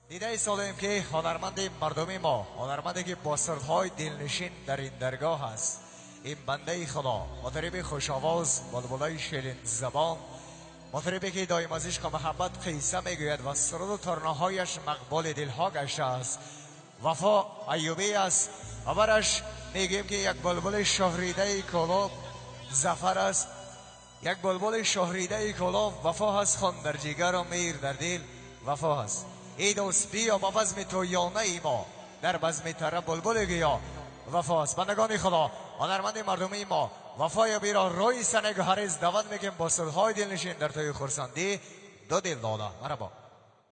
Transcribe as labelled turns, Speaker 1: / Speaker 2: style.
Speaker 1: دیده سالیم که هنرمند مردمی ما، هنرمندی که با سرهای دلنشین در این درگاه است، این بنده خدا، مطرب خوش آواز، بلبلای شیرین زبان، مطربی که دایم از عشق و محبت قصه میگوید و سرود و ترانه‌هایش مقبول دلها گشته است. وفا ایوبی است و برش میگیم که یک بلبل شهریده کلوب زفر است، یک بلبل شهریده کلوب وفا هست، خون در جگر و میر در دل وفا هست. ای دوست بیا با بزم تو یا نه ما، در بزم تره بلبل گیا وفا هست. بندگان خدا، هنرمند مردمی ما وفای بیرا روی سنگ هریز دعوت میگیم با سرهای دلنشین در توی خورسندی دو دل داده مرحبا.